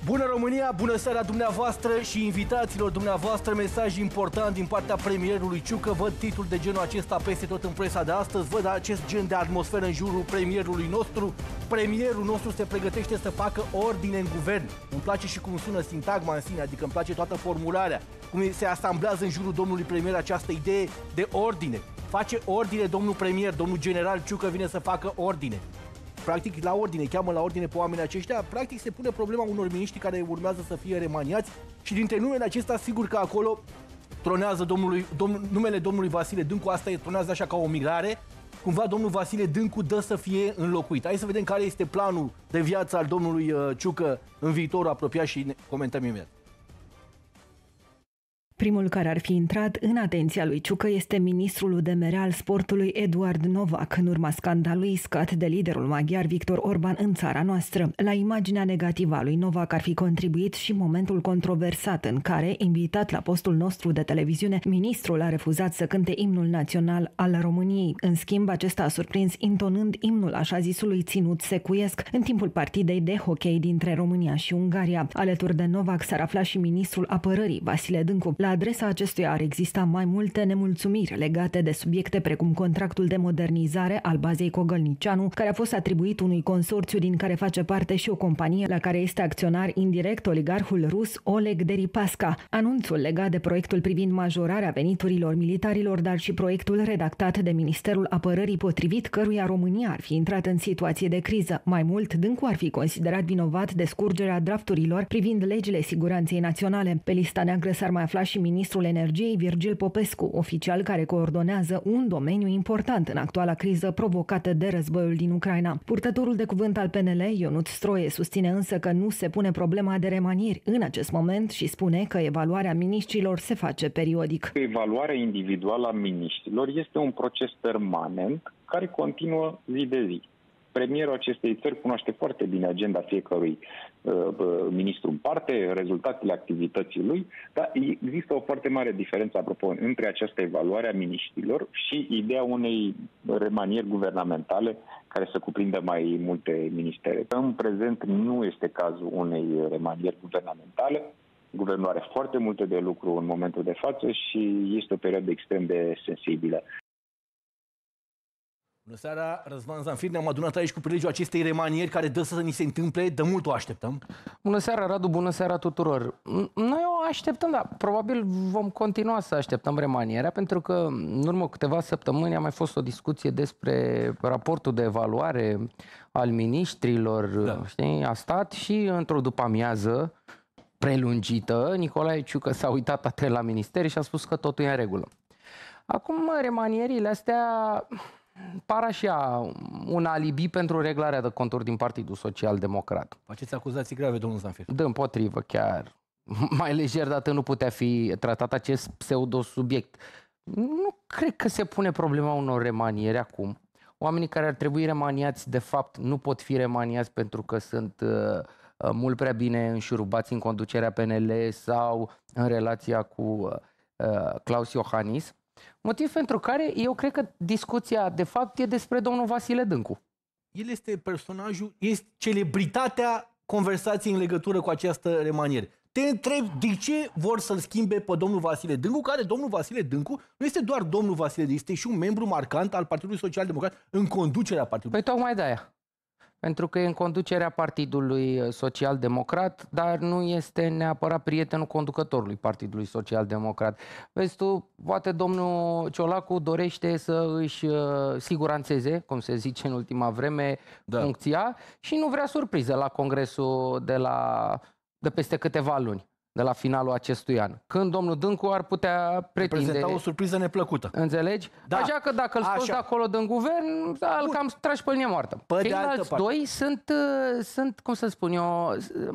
Bună România, bună seara dumneavoastră și invitaților dumneavoastră. Mesaj important din partea premierului Ciucă. Văd titlul de genul acesta peste tot în presa de astăzi. Văd acest gen de atmosferă în jurul premierului nostru. Premierul nostru se pregătește să facă ordine în guvern. Îmi place și cum sună sintagma în sine, adică îmi place toată formularea. Cum se asamblează în jurul domnului premier această idee de ordine. Face ordine domnul premier, domnul general Ciucă vine să facă ordine. Practic, la ordine, cheamă la ordine pe oamenii aceștia. Practic, se pune problema unor miniștri care urmează să fie remaniați și dintre numele acesta, sigur că acolo tronează numele domnului Vasile Dâncu. Asta tronează așa ca o mirare. Cumva domnul Vasile Dâncu dă să fie înlocuit. Hai să vedem care este planul de viață al domnului Ciucă în viitorul apropiat și comentăm imediat. Primul care ar fi intrat în atenția lui Ciucă este ministrul UDMR al sportului Eduard Novak, în urma scandalului iscat de liderul maghiar Victor Orban în țara noastră. La imaginea negativă a lui Novak ar fi contribuit și momentul controversat în care, invitat la postul nostru de televiziune, ministrul a refuzat să cânte imnul național al României. În schimb, acesta a surprins intonând imnul așa zisului ținut secuiesc în timpul partidei de hockey dintre România și Ungaria. Alături de Novak s-ar afla și ministrul apărării Vasile Dâncu. La adresa acestuia ar exista mai multe nemulțumiri legate de subiecte precum contractul de modernizare al bazei Cogălnicianu, care a fost atribuit unui consorțiu din care face parte și o companie la care este acționar indirect oligarhul rus Oleg Deripasca, anunțul legat de proiectul privind majorarea veniturilor militarilor, dar și proiectul redactat de Ministerul Apărării, potrivit căruia România ar fi intrat în situație de criză. Mai mult, Dâncu ar fi considerat vinovat de scurgerea drafturilor privind legile siguranței naționale. Pe lista neagră s-ar mai afla și ministrul energiei Virgil Popescu, oficial care coordonează un domeniu important în actuala criză provocată de războiul din Ucraina. Purtătorul de cuvânt al PNL, Ionut Stroie, susține însă că nu se pune problema de remanieri în acest moment și spune că evaluarea miniștrilor se face periodic. Evaluarea individuală a miniștrilor este un proces permanent care continuă zi de zi. Premierul acestei țări cunoaște foarte bine agenda fiecărui ministru în parte, rezultatele activității lui, dar există o foarte mare diferență, apropo, între această evaluare a miniștrilor și ideea unei remanieri guvernamentale care să cuprindă mai multe ministere. În prezent nu este cazul unei remanieri guvernamentale. Guvernul are foarte multe de lucru în momentul de față și este o perioadă extrem de sensibilă. Bună seara, Răzvan Zanfir, ne-am adunat aici cu prilejul acestei remanieri care dă să ni se întâmple, de mult o așteptăm. Bună seara, Radu, bună seara tuturor. Noi o așteptăm, dar probabil vom continua să așteptăm remanierea, pentru că în urmă câteva săptămâni a mai fost o discuție despre raportul de evaluare al miniștrilor, da. Știi, a stat și într-o după-amiază prelungită, Nicolae Ciucă s-a uitat atent la ministeri și a spus că totul e în regulă. Acum, remanierile astea par așa un alibi pentru reglarea de conturi din Partidul Social Democrat. Faceți acuzații grave, domnul Zanfir. Dâmpotrivă, chiar mai lejer, dată nu putea fi tratat acest pseudo-subiect. Nu cred că se pune problema unor remanieri acum. Oamenii care ar trebui remaniați, de fapt, nu pot fi remaniați pentru că sunt mult prea bine înșurubați în conducerea PNL sau în relația cu Claus Iohannis. Motiv pentru care eu cred că discuția, de fapt, e despre domnul Vasile Dâncu. El este personajul, este celebritatea conversației în legătură cu această remaniere. Te întreb de ce vor să-l schimbe pe domnul Vasile Dâncu, care domnul Vasile Dâncu nu este doar domnul Vasile Dâncu, este și un membru marcant al Partidului Social Democrat în conducerea partidului. Păi tocmai de-aia. Pentru că e în conducerea Partidului Social Democrat, dar nu este neapărat prietenul conducătorului Partidului Social Democrat. Vezi tu, poate domnul Ciolacu dorește să își siguranțeze, cum se zice în ultima vreme, funcția și nu vrea surpriză la congresul de peste câteva luni, de la finalul acestui an. Când domnul Dâncu ar putea pretinde o surpriză neplăcută. Înțelegi? Da. Așa că dacă îl scoți de acolo din guvern, îl cam tragi pe linie moartă. Ceilalți doi sunt, cum să spun eu,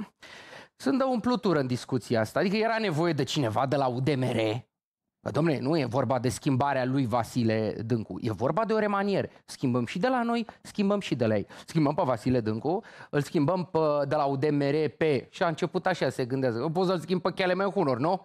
sunt de umplutură în discuția asta. Adică era nevoie de cineva de la UDMR. Dom'le, nu e vorba de schimbarea lui Vasile Dâncu, e vorba de o remaniere. Schimbăm și de la noi, schimbăm și de la ei. Schimbăm pe Vasile Dâncu, îl schimbăm de la UDMR pe... Și a început așa, se gândează. Poți să-l schimb pe Kelemen Hunor, nu?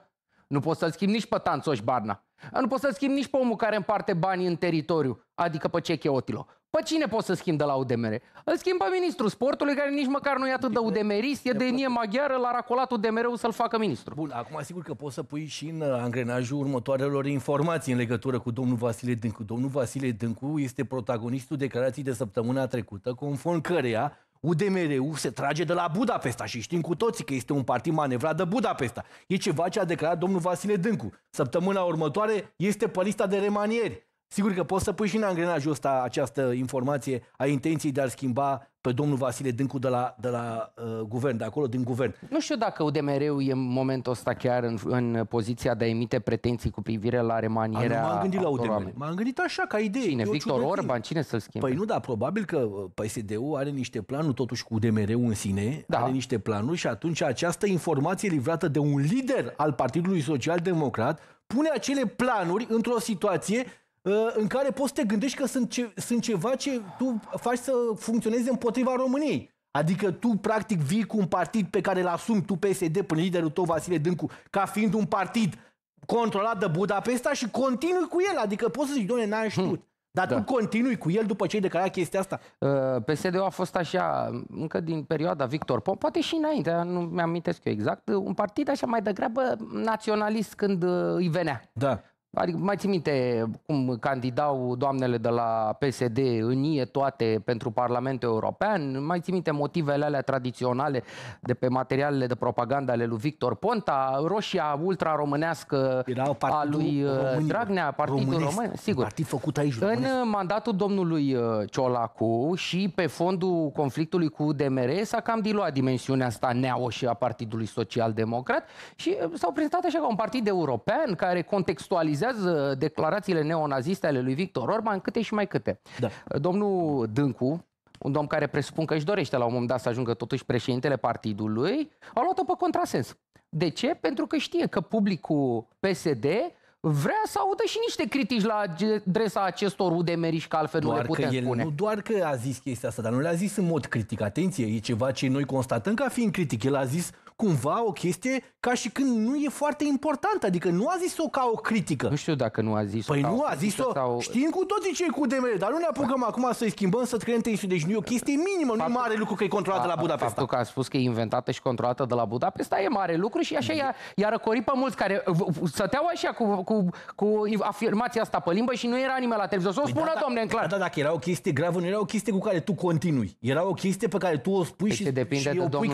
Nu poți să-l schimbi nici pe Tanțoș Barna. Nu poți să-l schimbi nici pe omul care împarte banii în teritoriu, adică pe Ceche Otilo. Pe cine poți să schimbi de la UDMR? Îl schimbă ministrul sportului, care nici măcar nu e atât de UDMRist, e de etnie maghiară, l-a racolat UDMR-ul să-l facă ministru. Bun, acum sigur că poți să pui și în angrenajul următoarelor informații în legătură cu domnul Vasile Dâncu. Domnul Vasile Dâncu este protagonistul declarației de săptămâna trecută, conform căreia UDMR-ul se trage de la Budapesta și știm cu toții că este un partid manevrat de Budapesta. E ceva ce a declarat domnul Vasile Dâncu. Săptămâna următoare este pe lista de remanieri. Sigur că poți să pui și în angrenajul ăsta această informație a intenției de a-l schimba pe domnul Vasile Dâncu de la guvern, de acolo din guvern. Nu știu dacă UDMR-ul e în momentul ăsta chiar în poziția de a emite pretenții cu privire la remanierea. M-am gândit la UDMR. M-am gândit așa, ca idee. Cine? Victor Orban? Cine să-l schimbe? Păi nu, dar probabil că PSD-ul are niște planuri, totuși cu UDMR-ul în sine, are niște planuri și atunci această informație livrată de un lider al Partidului Social Democrat pune acele planuri într-o situație în care poți să te gândești că sunt ceva ce tu faci să funcționeze împotriva României. Adică tu practic vii cu un partid pe care îl asumi tu PSD prin liderul tău Vasile Dâncu ca fiind un partid controlat de Budapesta și continui cu el. Adică poți să zici, doamne, n-ai știut. Dar tu continui cu el după ce ai declarat chestia asta? PSD-ul a fost așa, încă din perioada Victor Ponta, poate și înainte, nu mi-amintesc eu exact, un partid așa mai degrabă naționalist când îi venea. Da. Adică mai ții minte cum candidau doamnele de la PSD în ie toate pentru Parlamentul European? Mai ții minte motivele alea tradiționale de pe materialele de propagandă ale lui Victor Ponta? Roșia ultra-românească a lui Dragnea, Partidul Român? Sigur. Partid făcut aici. În mandatul domnului Ciolacu și pe fondul conflictului cu UDMR s-a cam diluat dimensiunea asta neaușă a Partidului Social Democrat și s-au prezentat așa ca un partid european care contextualizează declarațiile neonaziste ale lui Victor Orban, câte și mai câte. Da. Domnul Dâncu, un domn care presupun că își dorește la un moment dat să ajungă totuși președintele partidului, a luat-o pe contrasens. De ce? Pentru că știe că publicul PSD vrea să audă și niște critici la adresa acestor udemeriști, că altfel nu le putem spune. Nu doar că a zis chestia asta, dar nu le-a zis în mod critic. Atenție, e ceva ce noi constatăm ca fiind critic. El a zis cumva o chestie ca și când nu e foarte importantă. Adică nu a zis-o ca o critică. Nu știu dacă nu a zis-o. Păi nu a zis-o, sau... știm cu toții ce e cu UDMR, dar nu ne apucăm acum să-i schimbăm, să creăm tensiune. Deci nu e o chestie minimă, nu e mare lucru că e controlată de la Budapesta. Faptul că a spus că e inventată și controlată de la Budapesta e mare lucru și așa i-a răcorit pe mulți care stăteau așa cu afirmația asta pe limbă și nu era nimeni la televizor. Să o spună, domne, în clar. Da, dacă era o chestie gravă, nu era o chestie cu care tu continui. Era o chestie pe care tu o spui și o pui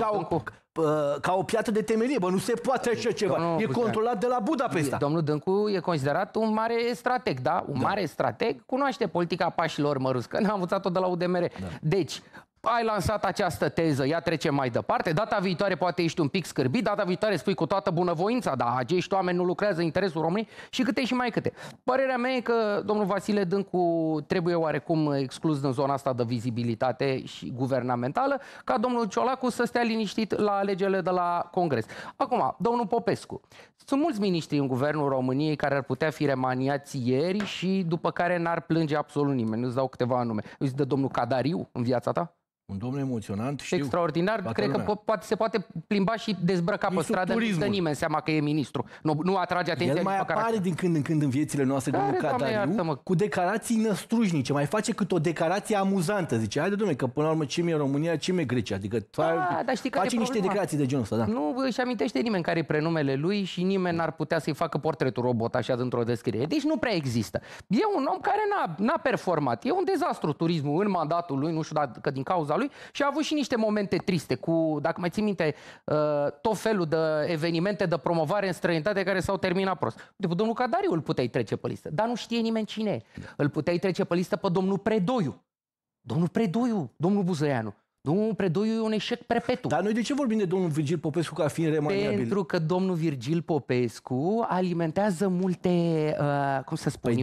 ca o piatră de temelie. Bă, nu se poate așa ceva. E controlat de la Budapesta. Domnul Dâncu e considerat un mare strateg, da? Un mare strateg, cunoaște politica pașilor măruți, că n-a învățat-o de la UDMR. Da. Deci, ai lansat această teză, ea trece mai departe, data viitoare poate ești un pic scârbit, data viitoare spui cu toată bunăvoința, da, acești oameni nu lucrează în interesul României și câte și mai câte. Părerea mea e că domnul Vasile Dâncu trebuie oarecum exclus din zona asta de vizibilitate și guvernamentală, ca domnul Ciolacu să stea liniștit la alegerile de la Congres. Acum, domnul Popescu. Sunt mulți miniștri în guvernul României care ar putea fi remaniați ieri și după care n-ar plânge absolut nimeni. Îți dau câteva nume. Îți dă domnul Cadariu în viața ta? Un domn emoționant, știu. Extraordinar, cred că se poate plimba și dezbrăca pe stradă, nu dă nimeni seama că e ministru. Nu atrage atenția. El mai apare din când în când în viețile noastre, domnul Cadariu, cu declarații năstrușnice. Mai face câte o declarație amuzantă. Zice, haide, domnule, că până la urmă ce mi-e România, ce mi-e Grecia. Adică face niște declarații de genul ăsta, da. Nu își amintește nimeni care e prenumele lui și nimeni n-ar putea să-i facă portretul robot așa dintr-o descriere. Deci nu prea există. E un om care n-a performat. E un dezastru turismul în mandatul lui, nu știu dacă din cauza lui, și a avut și niște momente triste cu, dacă mai ții minte, tot felul de evenimente de promovare în străinătate care s-au terminat prost. Domnul Cadariu îl puteai trece pe listă, dar nu știe nimeni cine e. Îl puteai trece pe listă pe domnul Predoiu. Domnul Predoiu, domnul Buzăianu. Domnul Predoiu e un eșec perpetu. Dar noi de ce vorbim de domnul Virgil Popescu ca fiind remaniabil? Pentru că domnul Virgil Popescu alimentează multe, cum să spun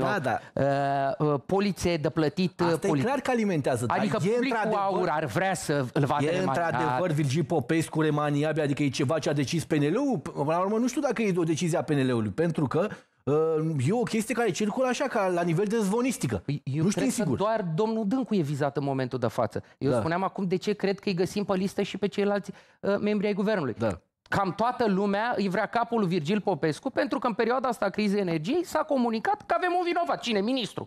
polițe de plătit. Asta e clar că alimentează. Adică publicul aur ar vrea să îl vadă remaniat. E într-adevăr Virgil Popescu remaniabil, adică e ceva ce a decis PNL-ul? La urmă nu știu dacă e o decizie a PNL-ului, pentru că e o chestie care circulă așa, ca la nivel de zvonistică. Eu cred că doar domnul Dâncu e vizat în momentul de față. Eu spuneam acum de ce cred că îi găsim pe listă și pe ceilalți membri ai guvernului. cam toată lumea îi vrea capul lui Virgil Popescu, pentru că în perioada asta a crizei energiei s-a comunicat că avem un vinovat. Cine? Ministru.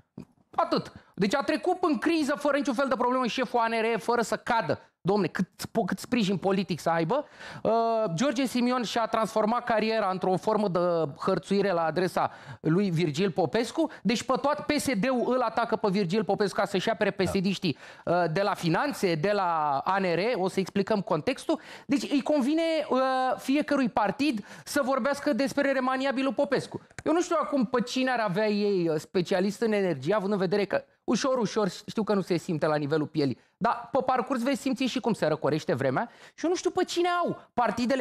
Atât. Deci a trecut în criză fără niciun fel de problemă șeful ANRE, fără să cadă. Dom'le, cât sprijin politic să aibă. George Simion și-a transformat cariera într-o formă de hărțuire la adresa lui Virgil Popescu. Deci pe tot PSD-ul îl atacă pe Virgil Popescu ca să-și apere PSD-știi de la finanțe, de la ANRE. O să explicăm contextul. Deci îi convine fiecărui partid să vorbească despre remaniabilul Popescu. Eu nu știu acum pe cine ar avea ei specialist în energie, având în vedere că ușor, știu că nu se simte la nivelul pielii, dar pe parcurs vei simți și cum se răcorește vremea și eu nu știu pe cine au partidele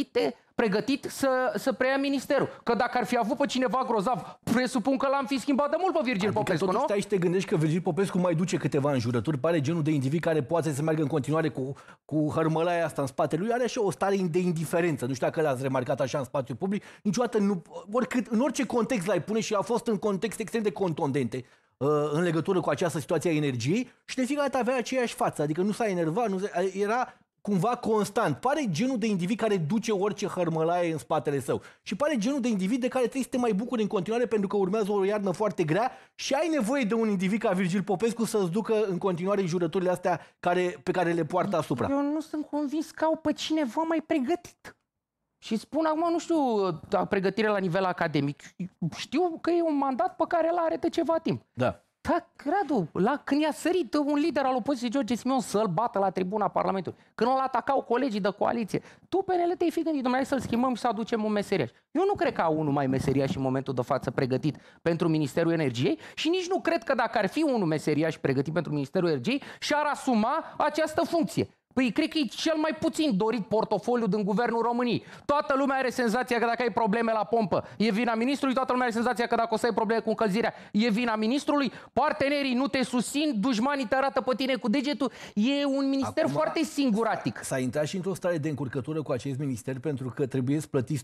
pregătit să preia ministerul. Că dacă ar fi avut pe cineva grozav, presupun că l-am fi schimbat de mult pe Virgil Popescu, nu? Stai și te gândești că Virgil Popescu mai duce câteva înjurături, pare genul de individ care poate să meargă în continuare cu hărmălaia asta în spatele lui, are așa o stare de indiferență. Nu știu dacă l-ați remarcat așa în spațiu public, niciodată nu, în orice context l-ai pune și a fost în context extrem de contundente în legătură cu această situație a energiei și de fiecare dată avea aceeași față, adică nu s-a enervat, era cumva constant. Pare genul de individ care duce orice hărmălaie în spatele său și pare genul de individ de care trebuie să te mai bucuri în continuare pentru că urmează o iarnă foarte grea și ai nevoie de un individ ca Virgil Popescu să-ți ducă în continuare jurăturile astea pe care le poartă asupra. Eu nu sunt convins că au pe cineva mai pregătit. Și spun acum, nu știu, pregătire la nivel academic. Știu că e un mandat pe care îl are de ceva timp. Da. Da, Radu, când i-a sărit un lider al opoziției, George Simion, să-l bată la tribuna Parlamentului, când îl atacau colegii de coaliție, tu, PNL, te-ai fi gândit, domnule, să-l schimbăm și să aducem un meseriaș. Eu nu cred că au unul mai meseriaș în momentul de față pregătit pentru Ministerul Energiei și nici nu cred că dacă ar fi unul meseriaș pregătit pentru Ministerul Energiei și-ar asuma această funcție. Păi cred că e cel mai puțin dorit portofoliu din Guvernul României. Toată lumea are senzația că dacă ai probleme la pompă, e vina ministrului, toată lumea are senzația că dacă o să ai probleme cu încălzirea, e vina ministrului, partenerii nu te susțin, dușmanii te arată pe tine cu degetul. E un minister foarte singuratic. S-a intrat și într-o stare de încurcătură cu acest minister pentru că trebuie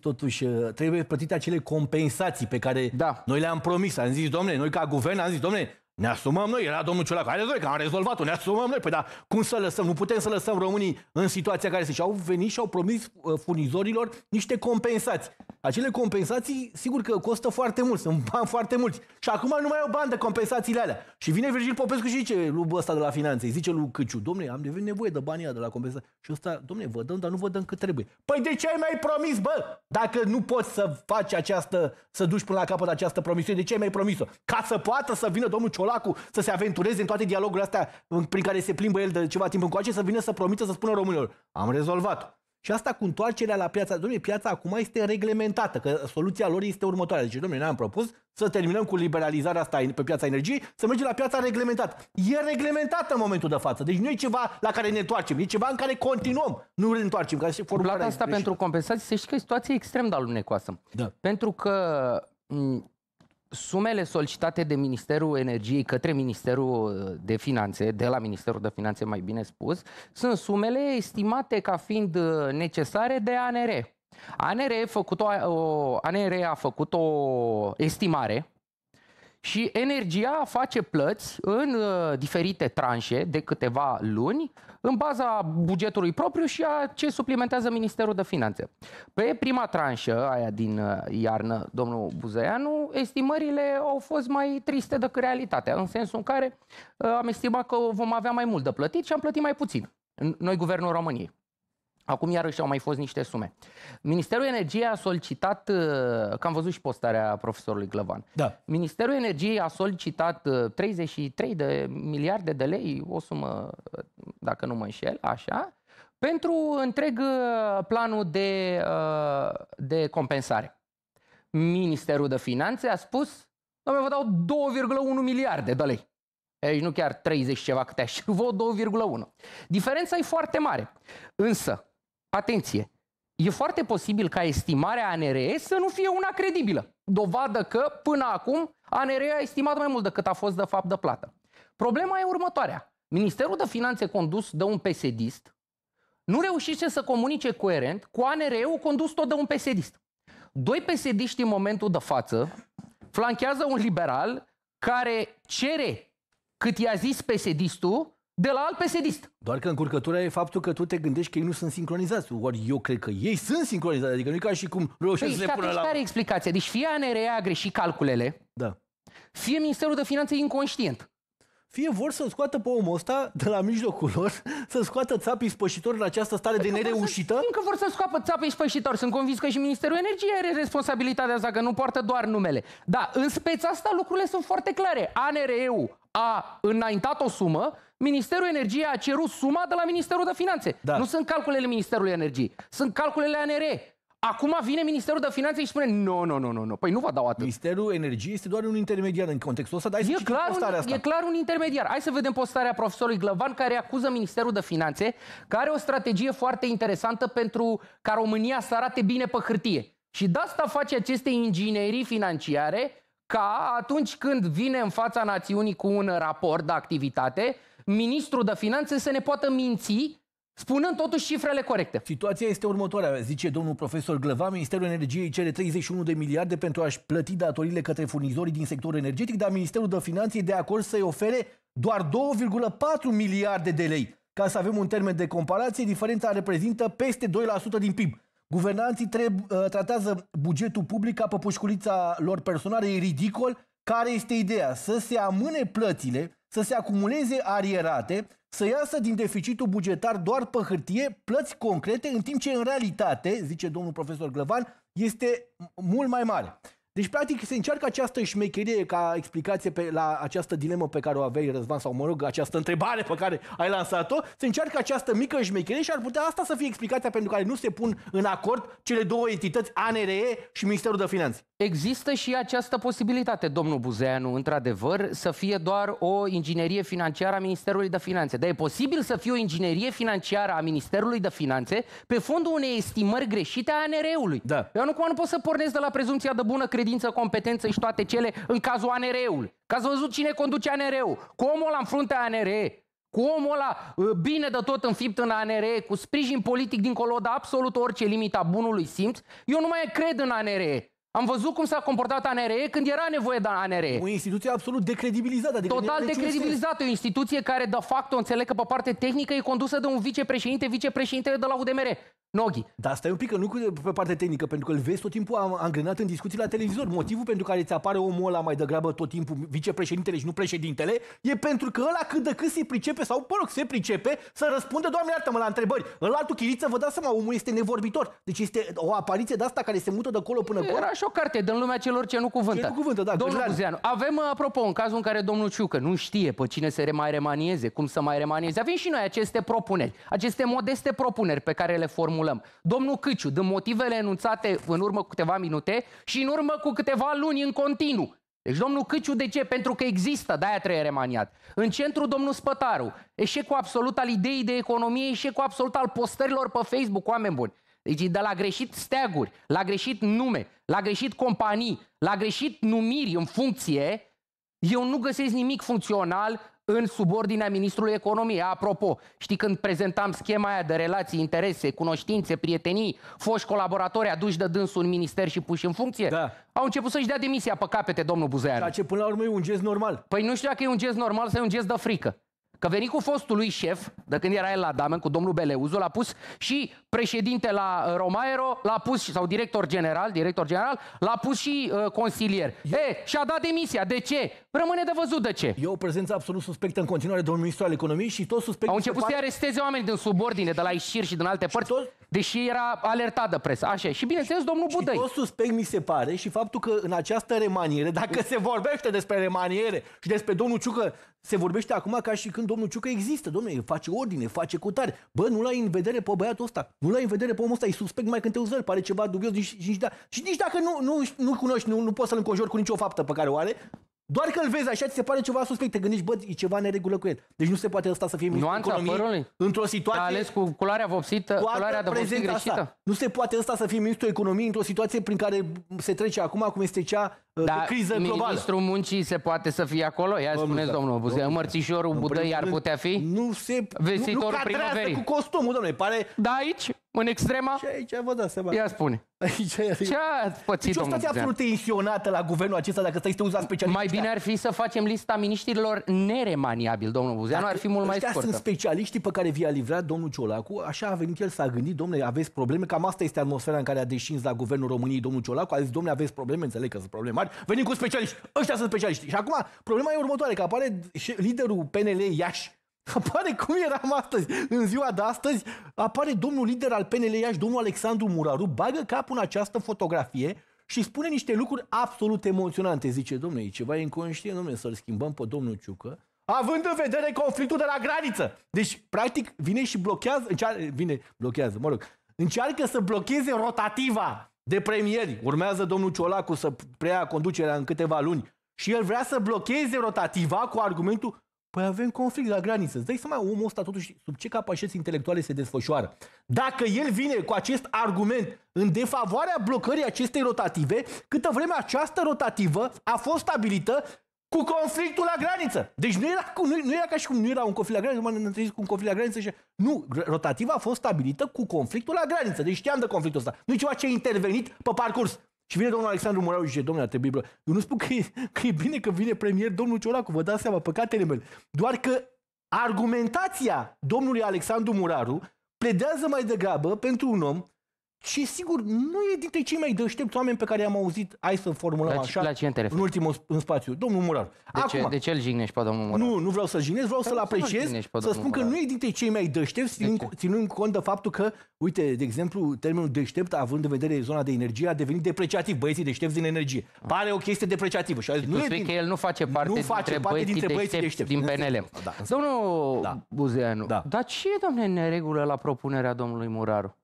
plătite acele compensații pe care noi le-am promis. Am zis, domnule, noi ca guvern am zis, domnule, ne asumăm noi, era domnul Ciolacu, haideți noi că am rezolvat-o, ne asumăm noi. Păi da, cum să lăsăm? Nu putem să lăsăm românii în situația care și au venit și au promis furnizorilor niște compensații. Acele compensații, sigur că costă foarte mult, sunt bani foarte mulți. Și acum nu mai au bani de compensațiile alea. Și vine Virgil Popescu și zice lui ăsta de la finanțe, zice lui Câciu, domnule, am nevoie de banii de la compensații. Și ăsta, domnule, vă dăm, dar nu vă dăm cât trebuie. Păi de ce ai mai promis, bă? Dacă nu poți să faci să duci până la capăt această promisiune, de ce ai mai promis-o? Ca să poată să vină domnul Ciolacu să se aventureze în toate dialogurile astea prin care se plimbă el de ceva timp încoace, să vină să promită, să spună românilor, am rezolvat-o. Și asta cu întoarcerea la piața. Dom'le, piața acum este reglementată, că soluția lor este următoarea. Deci, dom'le, ne-am propus să terminăm cu liberalizarea asta pe piața energiei, să mergem la piața reglementată. E reglementată în momentul de față. Deci nu e ceva la care ne întoarcem, e ceva în care continuăm. Nu ne întoarcem. Plata asta pentru compensații, să știi că e situație extrem de alunecoasă. Da. Pentru că sumele solicitate de Ministerul Energiei către Ministerul de Finanțe, de la Ministerul de Finanțe mai bine spus, sunt sumele estimate ca fiind necesare de ANRE. ANRE a făcut o estimare și Energia face plăți în diferite tranșe de câteva luni în baza bugetului propriu și a ce suplimentează Ministerul de Finanțe. Pe prima tranșă, aia din iarnă, domnul Buzăianu, estimările au fost mai triste decât realitatea, în sensul în care am estimat că vom avea mai mult de plătit și am plătit mai puțin. Noi, Guvernul României. Acum iarăși au mai fost niște sume. Ministerul Energiei a solicitat, că am văzut și postarea profesorului Glăvan, Ministerul Energiei a solicitat 33 de miliarde de lei, o sumă, dacă nu mă înșel, așa, pentru întreg planul de compensare. Ministerul de Finanțe a spus, vă dau 2,1 miliarde de lei. Aici nu chiar 30 ceva câte aș vă 2,1. Diferența e foarte mare. Însă, atenție, e foarte posibil ca estimarea ANRE să nu fie una credibilă. Dovadă că, până acum, ANRE a estimat mai mult decât a fost de fapt de plată. Problema e următoarea. Ministerul de Finanțe condus de un PSD-ist nu reușește să comunice coerent cu ANRE-ul condus tot de un PSD-ist. Doi PSD-iști în momentul de față flanchează un liberal care cere cât i-a zis PSD-istul de la alt PSD-ist. Doar că încurcătura e faptul că tu te gândești că ei nu sunt sincronizați. Ori eu cred că ei sunt sincronizați, adică nu e ca și cum reușesc să se pună la... care e explicația? Deci fie ANRE a greșit calculele, da, fie Ministerul de Finanțe e inconștient. Fie vor să scoată pe omul ăsta de la mijlocul lor, să scoată țapii spășitori în această stare de nereușită. Încă vor să scoată țapii spășitori. Sunt convins că și Ministerul Energiei are responsabilitatea asta, că nu poartă doar numele. Dar în speța asta lucrurile sunt foarte clare. ANRE-ul a înaintat o sumă, Ministerul Energiei a cerut suma de la Ministerul de Finanțe. Da. Nu sunt calculele Ministerului Energiei, sunt calculele ANRE. Acum vine Ministerul de Finanțe și spune nu. Păi nu vă dau atât. Ministerul Energiei este doar un intermediar în contextul ăsta, dar hai să citim postarea asta. E clar un intermediar. Hai să vedem postarea profesorului Glăvan, care acuză Ministerul de Finanțe, că are o strategie foarte interesantă pentru ca România să arate bine pe hârtie. Și de asta face aceste inginerii financiare, ca atunci când vine în fața națiunii cu un raport de activitate, Ministrul de Finanțe să ne poată minți, spunând totuși cifrele corecte. Situația este următoarea, zice domnul profesor Glăvan. Ministerul Energiei cere 31 de miliarde pentru a-și plăti datoriile către furnizorii din sectorul energetic, dar Ministerul de Finanțe e de acord să-i ofere doar 2,4 miliarde de lei. Ca să avem un termen de comparație, diferența reprezintă peste 2% din PIB. Guvernanții tratează bugetul public ca pe pușculița lor personală. E ridicol. Care este ideea? Să se amâne plățile, să se acumuleze arierate, să iasă din deficitul bugetar doar pe hârtie plăți concrete, în timp ce în realitate, zice domnul profesor Glăvan, este mult mai mare. Deci, practic, se încearcă această șmecherie ca explicație la această dilemă pe care o aveai, Răzvan, sau mă rog, această întrebare pe care ai lansat-o, se încearcă această mică șmecherie și ar putea asta să fie explicația pentru care nu se pun în acord cele două entități, ANRE și Ministerul de Finanțe. Există și această posibilitate, domnul Buzeanu, într-adevăr, să fie doar o inginerie financiară a Ministerului de Finanțe. Dar e posibil să fie o inginerie financiară a Ministerului de Finanțe pe fondul unei estimări greșite a ANRE-ului. Da. Eu nu pot să pornesc de la prezumția de bună credință, competență și toate cele în cazul ANRE-ului. Că ați văzut cine conduce ANRE-ul. Cu omul ăla în fruntea ANRE, cu omul ăla bine de tot înfipt în ANRE, cu sprijin politic dincolo de absolut orice limita bunului simț, eu nu mai cred în ANRE. Am văzut cum s-a comportat ANRE când era nevoie de ANRE. O instituție absolut decredibilizată. Adică total decredibilizată. O instituție care, de fapt, o înțeleg că pe parte tehnică e condusă de un vicepreședinte de la UDMR. Noghi. Dar stai un pic, că nu pe partea tehnică, pentru că îl vezi tot timpul angrenat în discuții la televizor. Motivul pentru care îți apare omul ăla mai degrabă tot timpul vicepreședintele și nu președintele e pentru că ăla cât de cât se pricepe sau, se pricepe să răspundă, Doamne iartă-mă, la întrebări. În altul chiriță, vă dați seama, omul este nevorbitor. Deci este o apariție de asta care se mută de acolo până acolo. Era și o carte din lumea celor ce nu cuvântă. Ce nu cuvântă, da. Domnul Buzeanu, avem, apropo, în cazul în care domnul Ciucă nu știe pe cine să mai remanieze, cum să mai remanieze, avem și noi aceste propuneri, aceste modeste propuneri pe care le formulăm. Domnul Câciu, din motivele enunțate în urmă cu câteva minute și în urmă cu câteva luni în continuu. Deci domnul Câciu, de ce? Pentru că există, de-aia trebuie remaniat. În centru domnul Spătaru, eșecul absolut al ideii de economie, eșecul absolut al postărilor pe Facebook, oameni buni. Deci de la greșit steaguri, la greșit nume, la greșit companii, la greșit numiri în funcție, eu nu găsesc nimic funcțional în subordinea Ministrului Economiei. Apropo, știi când prezentam schema aia de relații, interese, cunoștințe, prietenii, foști colaboratori aduși de dânsul în minister și puși în funcție? Da. Au început să-și dea demisia pe capete, domnul Buzeanu. Ceea ce până la urmă e un gest normal. Păi nu știu dacă e un gest normal sau e un gest de frică. Că veni cu fostul lui șef, de când era el la Damen, cu domnul Beleuzu, l-a pus și președinte la Romaero, l-a pus, sau director general, l-a pus și consilier. Și-a dat demisia. De ce? Rămâne de văzut de ce. E o prezență absolut suspectă în continuare, domnul ministru al economiei, și tot suspect. Au început să-i aresteze oameni din subordine, de la Ișir și din alte părți, deși era alertat de presă. Așa. Și bineînțeles, domnul Budăi. Și tot suspect mi se pare și faptul că în această remaniere, dacă se vorbește despre remaniere și despre domnul Ciucă, se vorbește acum ca și când domnul Ciucă există. Domnule, face ordine, face cutare. Bă, nu l-ai în vedere pe băiatul ăsta. Nu l-ai în vedere pe omul ăsta. E suspect mai când te uzări. Pare ceva dubios. Și nici dacă nu cunoști, nu poți să-l înconjori cu nicio faptă pe care o are. Doar că îl vezi așa, ți se pare ceva suspect. Te gândești, bă, e ceva neregulă cu el. Deci nu se poate ăsta să fie ministrul economiei într-o situație... A ales cu culoarea vopsită, culoarea de vopsit greșită. Asta. Nu se poate ăsta să fie ministrul economiei într-o situație prin care se trece acum, cum este cea de criză globală. Ministrul muncii se poate să fie acolo? Ia spuneți, domnul Buzeanu, mărțișorul Budăi ar putea fi? Nu se... Vestitorul primăverii. Cu costumul, domnule, pare... Da, aici? În extrema? Și aici vă dați seama. Ia spune. Ce ați pățit, Deci o stați absolut tensionată la guvernul acesta dacă stai să te uzi la specialiști. Mai bine ar fi să facem lista miniștrilor neremaniabili, domnul Buzeanu, ar fi mult mai scurtă. Sunt specialiștii pe care vi-a livrat domnul Ciolacu, așa a venit el, s-a gândit, domnule, aveți probleme, cam asta este atmosfera în care a descins la guvernul României domnul Ciolacu, a zis, domnule, aveți probleme, înțeleg că sunt probleme mari, venim cu specialiști, ăștia sunt specialiști. Și acum problema e următoare, că apare liderul PNL Iași, apare cum eram astăzi, în ziua de astăzi, apare domnul lider al PNL Iași, domnul Alexandru Muraru, bagă capul în această fotografie și spune niște lucruri absolut emoționante. Zice, domnule, e ceva inconștient, domnule, să-l schimbăm pe domnul Ciucă, având în vedere conflictul de la graniță. Deci, practic, vine și blochează, încearcă să blocheze rotativa de premieri. Urmează domnul Ciolacu să preia conducerea în câteva luni și el vrea să blocheze rotativa cu argumentul păi avem conflict la graniță. Îți dai seama, omul ăsta totuși sub ce capacități intelectuale se desfășoară. Dacă el vine cu acest argument în defavoarea blocării acestei rotative, câtă vreme această rotativă a fost stabilită cu conflictul la graniță. Deci nu era ca și cum nu era un conflict la graniță, m-am întâlnit cu un conflict la graniță și nu, rotativa a fost stabilită cu conflictul la graniță. Deci știam de conflictul ăsta. Nu e ceva ce a intervenit pe parcurs. Și vine domnul Alexandru Muraru și zice, domnule, ar trebui... Eu nu spun că e bine că vine premier domnul Ciolacu, vă dați seama, păcatele mele. Doar că argumentația domnului Alexandru Muraru pledează mai degrabă pentru un om și sigur nu e dintre cei mai deștepți oameni pe care i-am auzit, hai să formulăm așa, în ultimul în spațiu. Domnul Muraru. De ce îl jignești pe domnul Muraru? Nu vreau să-l jignesc, vreau să-l apreciez, să spun că nu e dintre cei mai deștepți, ținând cont de faptul că, uite, de exemplu, termenul deștept, având în vedere zona de energie, a devenit depreciativ. Băieții deștepți din energie. Pare o chestie depreciativă. Și tu spui că el nu face parte dintre băieții deștepți din PNL. Domnul Buzeanu, dar ce e, domnule, în neregulă la propunerea domnului Muraru?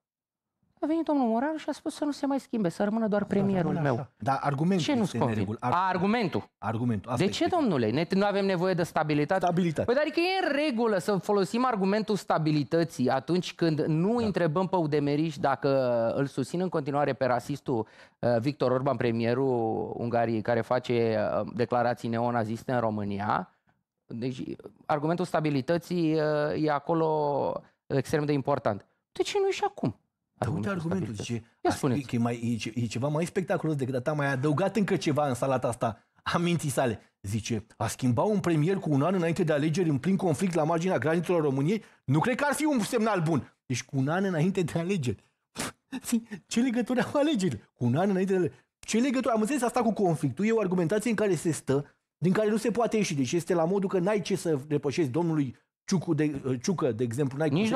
A venit domnul Muraru și a spus să nu se mai schimbe, să rămână doar premierul meu. Dar argumentul ce nu-ți convine? Argumentul. De ce, domnule? Nu avem nevoie de stabilitate? Păi, adică e în regulă să folosim argumentul stabilității atunci când nu întrebăm pe udemeriști dacă îl susțin în continuare pe rasistul Victor Orban, premierul Ungariei, care face declarații neonaziste în România. Deci argumentul stabilității e acolo extrem de important. De ce nu e și acum? Uite argumentul, zice, că e ceva mai spectaculos decât atât, mai adăugat încă ceva în salata asta a minții sale. Zice, a schimba un premier cu un an înainte de alegeri în plin conflict la marginea granițelor României, nu cred că ar fi un semnal bun. Deci cu un an înainte de alegeri. Ce legătură au alegerile? Cu un an înainte de alegeri. Ce legătură? Am înțeles asta cu conflictul. E o argumentație în care se stă, din care nu se poate ieși. Deci este la modul că n-ai ce să reproșezi domnului Ciucă, de exemplu,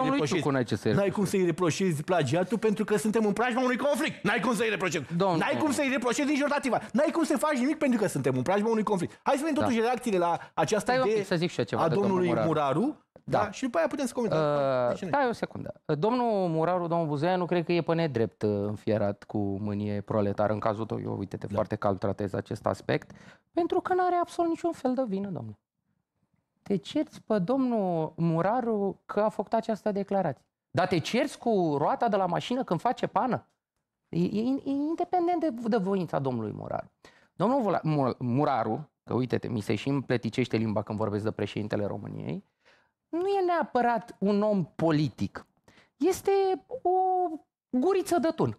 n-ai cum să-i reproșezi plagiatul pentru că suntem în preajma unui conflict. N-ai cum să-i reproșezi. N-ai cum să-i reproșezi nici rotativa. N-ai cum să faci nimic pentru că suntem în preajma unui conflict. Hai să vedem totuși reacțiile la această idee a domnului Muraru. Da. Și după aia putem să comentăm. Stai o secundă. Domnul Muraru, domnul Buzeanu, cred că e pe nedrept înfierat cu mânie proletară. În cazul tău, eu, uite-te, foarte calm tratez acest aspect, pentru că n-are absolut niciun fel de vină, domnule. Te cerți pe domnul Muraru că a făcut această declarație. Dar te cerți cu roata de la mașină când face pană? E independent de voința domnului Muraru. Domnul Muraru, că uite-te, mi se și împleticește limba când vorbesc de președintele României, nu e neapărat un om politic. Este o guriță de tun.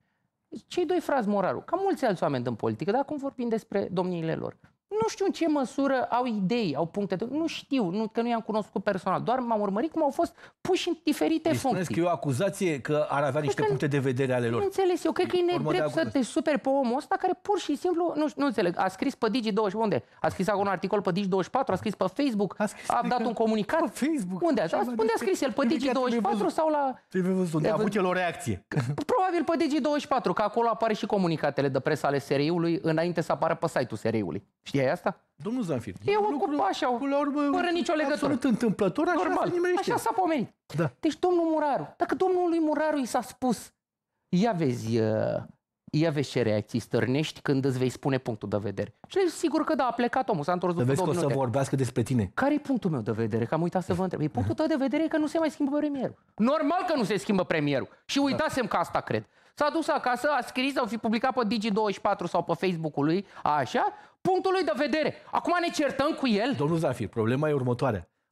Cei doi frați Muraru, ca mulți alți oameni din politică, dar acum vorbim despre domniile lor. Nu știu în ce măsură au idei, au puncte de... Nu știu, că nu i-am cunoscut personal. Doar m-am urmărit cum au fost puși în diferite funcții. Spuneți că e o acuzație că ar avea niște puncte de vedere ale lor. Nu înțeles, eu cred că e nedrept să te superi pe omul ăsta care pur și simplu... Nu înțeleg, a scris pe Digi24, unde? A scris acum un articol pe Digi24, a scris pe Facebook, a dat un comunicat. Pe Facebook. Unde a scris el? Pe Digi24 sau la... Trebuie văzut, unde a avut el o reacție. Probabil pe Digi24, că acolo apare și comunicatele de presă ale SRI-ului înainte să apară pe site-ul SRI-ului. Știai asta? Domnul Zanfir. E o lucru așa, fără nicio legătură. Absolut întâmplător, așa normal, așa s-a pomenit. Da. Deci domnul Muraru, dacă domnului Muraru i s-a spus, ia vezi ce reacții stârnești când îți vei spune punctul de vedere. Și sigur că da, a plecat omul, s-a întors după 2 minute. Vezi că o să vorbească despre tine. Care e punctul meu de vedere? Că am uitat să vă întreb. Punctul tău de vedere e că nu se mai schimbă premierul. Normal că nu se schimbă premierul. Și uitasem că asta cred. S-a dus acasă, a scris, au fi publicat pe Digi24 sau pe Facebook-ul lui, așa, punctul lui de vedere. Acum ne certăm cu el? Domnul Zanfir, problema e următoarea.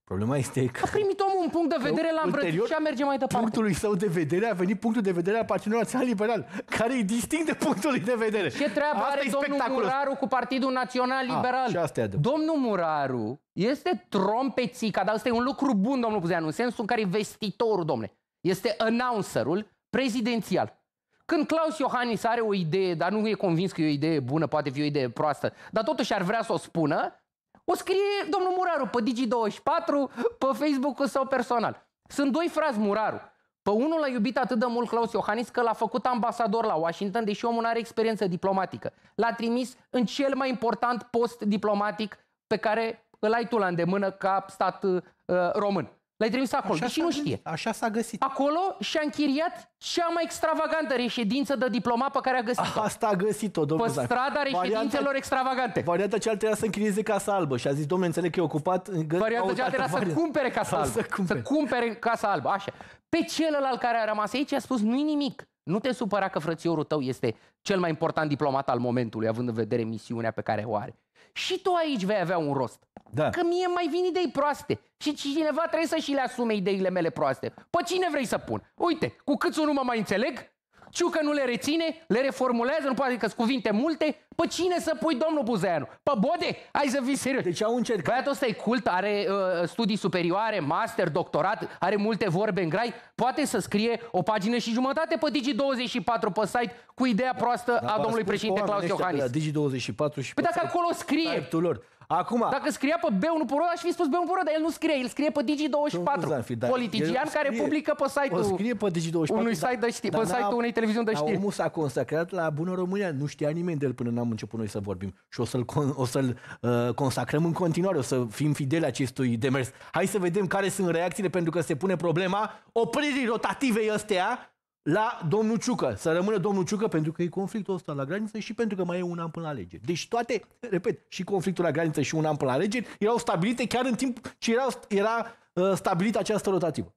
Problema este că... A primit omul un punct de vedere, l-a îmbrățișat, merge mai departe. Punctului său de vedere a venit punctul de vedere al Partidului Național Liberal, care e distinct de punctul de vedere. Ce treabă are domnul Muraru cu Partidul Național Liberal? Domnul Muraru este trompețica, dar ăsta e un lucru bun, domnul Puzeanu, în sensul în care e vestitorul, domne. Este announcerul prezidențial. Când Claus Iohannis are o idee, dar nu e convins că e o idee bună, poate fi o idee proastă, dar totuși ar vrea să o spună, o scrie domnul Muraru pe Digi24, pe Facebook-ul său personal. Sunt doi frați Muraru. Pe unul l-a iubit atât de mult Claus Iohannis că l-a făcut ambasador la Washington, deși omul nu are experiență diplomatică. L-a trimis în cel mai important post diplomatic pe care îl ai tu la îndemână ca stat român. L-ai trimis acolo, deși nu știe. Așa s-a găsit. Acolo și-a închiriat cea mai extravagantă reședință de diplomat pe care a găsit-o. Asta a găsit-o, domnul Pe strada reședințelor extravagante. Varianta cealaltă era să închirieze Casa Albă și a zis, domnule, înțeleg că e ocupat. Varianta cealaltă era să cumpere Casa Albă. Să cumpere Casa Albă, așa. Pe celălalt care a rămas aici a spus, nu-i nimic. Nu te supăra că frățiorul tău este cel mai important diplomat al momentului, având în vedere misiunea pe care o are. Și tu aici vei avea un rost. Da. Că mie mai vin idei proaste. Și cineva trebuie să și le asume ideile mele proaste. Pe cine vrei să pun? Uite, cu câțul nu mă mai înțeleg, Ciucă nu le reține, le reformulează, nu poate că-s cuvinte multe. Pe cine să pui, domnul Buzeanu? Pe Bode? Hai să fii serios. Deci au încercat. Băiatul ăsta e cult, are studii superioare, master, doctorat, are multe vorbe în grai. Poate să scrie o pagină și jumătate pe Digi24 pe site cu ideea proastă a domnului președinte Claus Iohannis. Digi24 și păi dacă acolo scrie. Acum, dacă scria pe B1 aș fi spus B1 dar el nu scrie, el scrie pe Digi24. Politician care publică pe site-ul unui site de știri, pe site-ul unei televiziuni de știri. Omul s-a consacrat la Bună România, nu știa nimeni de el până n-am început noi să vorbim. Și o să-l consacrăm în continuare, o să fim fideli acestui demers. Hai să vedem care sunt reacțiile, pentru că se pune problema opririi rotativei ăstea la domnul Ciucă. Să rămână domnul Ciucă pentru că e conflictul ăsta la graniță și pentru că mai e un an până la alegeri. Deci toate, repet, și conflictul la graniță și un an până la alegeri erau stabilite chiar în timp ce era stabilită această rotativă.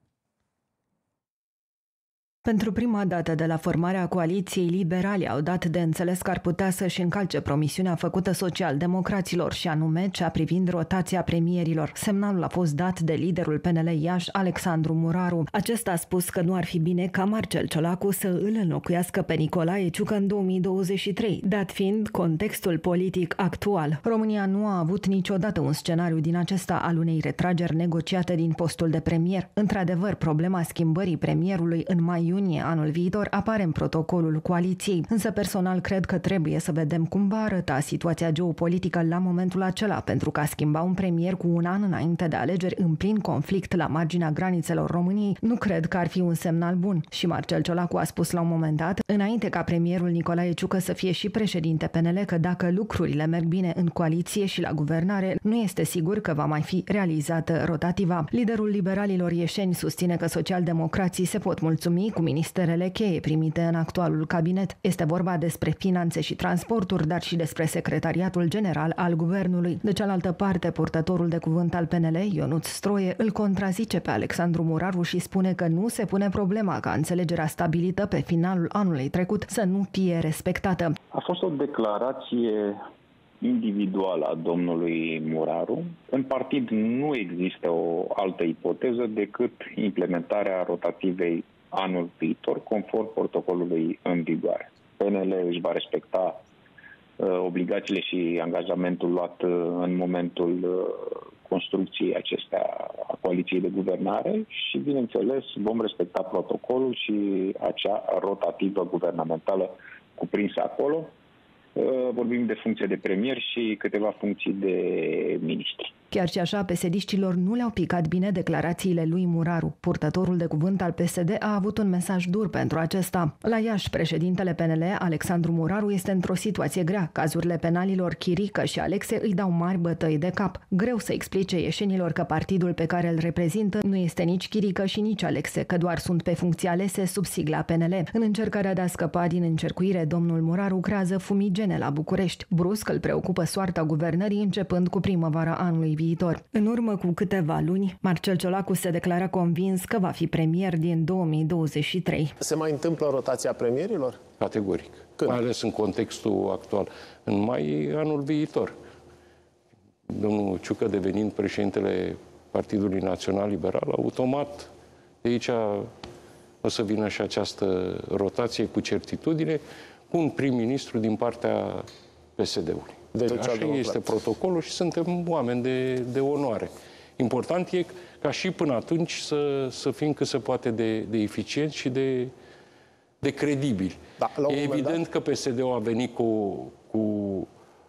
Pentru prima dată de la formarea coaliției, liberalii au dat de înțeles că ar putea să-și încalce promisiunea făcută social-democraților și anume cea privind rotația premierilor. Semnalul a fost dat de liderul PNL Iași, Alexandru Muraru. Acesta a spus că nu ar fi bine ca Marcel Ciolacu să îl înlocuiască pe Nicolae Ciucă în 2023, dat fiind contextul politic actual. România nu a avut niciodată un scenariu din acesta al unei retrageri negociate din postul de premier. Într-adevăr, problema schimbării premierului în mai iunie anul viitor apare în protocolul coaliției, însă personal cred că trebuie să vedem cum va arăta situația geopolitică la momentul acela, pentru că a schimba un premier cu un an înainte de alegeri în plin conflict la marginea granițelor României nu cred că ar fi un semnal bun. Și Marcel Ciolacu a spus la un moment dat, înainte ca premierul Nicolae Ciucă să fie și președinte PNL, că dacă lucrurile merg bine în coaliție și la guvernare, nu este sigur că va mai fi realizată rotativa. Liderul liberalilor ieșeni susține că socialdemocrații se pot mulțumi cu ministerele cheie primite în actualul cabinet. Este vorba despre finanțe și transporturi, dar și despre secretariatul general al guvernului. De cealaltă parte, purtătorul de cuvânt al PNL, Ionuț Stroie, îl contrazice pe Alexandru Muraru și spune că nu se pune problema ca înțelegerea stabilită pe finalul anului trecut să nu fie respectată. A fost o declarație individuală a domnului Muraru. În partid nu există o altă ipoteză decât implementarea rotativei anul viitor, conform protocolului în vigoare. PNL își va respecta obligațiile și angajamentul luat în momentul construcției acestea a coaliției de guvernare și, bineînțeles, vom respecta protocolul și acea rotativă guvernamentală cuprinsă acolo. Vorbim de funcție de premier și câteva funcții de miniștri. Chiar și așa, PSD-știlor nu le-au picat bine declarațiile lui Muraru. Purtătorul de cuvânt al PSD a avut un mesaj dur pentru acesta. La Iași, președintele PNL, Alexandru Muraru, este într-o situație grea. Cazurile penalilor Chirică și Alexe îi dau mari bătăi de cap. Greu să explice ieșenilor că partidul pe care îl reprezintă nu este nici Chirică și nici Alexe, că doar sunt pe funcții alese sub sigla PNL. În încercarea de a scăpa din încercuire, domnul Muraru creează fumigene la București. Brusc îl preocupă soarta guvernării începând cu primăvara anului viitor. În urmă cu câteva luni, Marcel Ciolacu se declara convins că va fi premier din 2023. Se mai întâmplă rotația premierilor? Categoric. Când? Mai ales în contextul actual. În mai anul viitor. Domnul Ciucă devenind președintele Partidului Național Liberal, automat de aici o să vină și această rotație cu certitudine, cu un prim-ministru din partea PSD-ului. Deci așa este protocolul și suntem oameni de onoare. Important e ca și până atunci să fim cât se poate de eficienți și de credibili. Da, e evident că PSD-ul a venit cu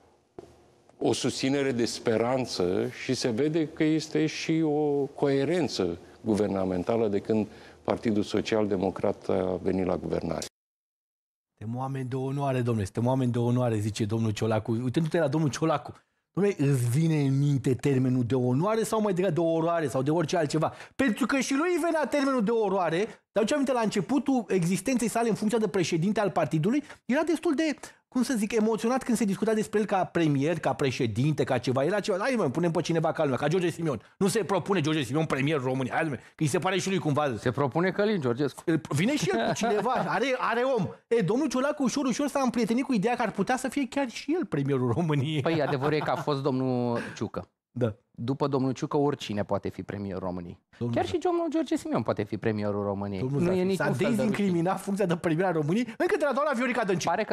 o susținere de speranță și se vede că este și o coerență guvernamentală de când Partidul Social-Democrat a venit la guvernare. Suntem oameni de onoare, domnule, suntem oameni de onoare, zice domnul Ciolacu. Uitându-te la domnul Ciolacu, domnule, îți vine în minte termenul de onoare sau mai degrabă de oroare sau de orice altceva? Pentru că și lui venea termenul de oroare, dar ce aminte, la începutul existenței sale în funcția de președinte al partidului, era destul de, cum să zic, emoționat când se discuta despre el ca premier, ca președinte, ca ceva. Era ceva, hai mă, punem pe cineva ca lumea, ca George Simion. Nu se propune George Simion premier România, hai lume, că îi se pare și lui cumva. Se propune Călin Georgescu. Vine și el cu cineva, are om. Domnul Ciolacu ușor s-a împrietenit cu ideea că ar putea să fie chiar și el premierul României. Păi adevărul e că a fost domnul Ciucă. Da. După domnul Ciucă, oricine poate fi premierul României. Chiar și domnul George Simion poate fi premierul României. Nu e niciun fel de dezincriminat funcția de premier al României încă de la doamna Viorica Dăncilă. Pare că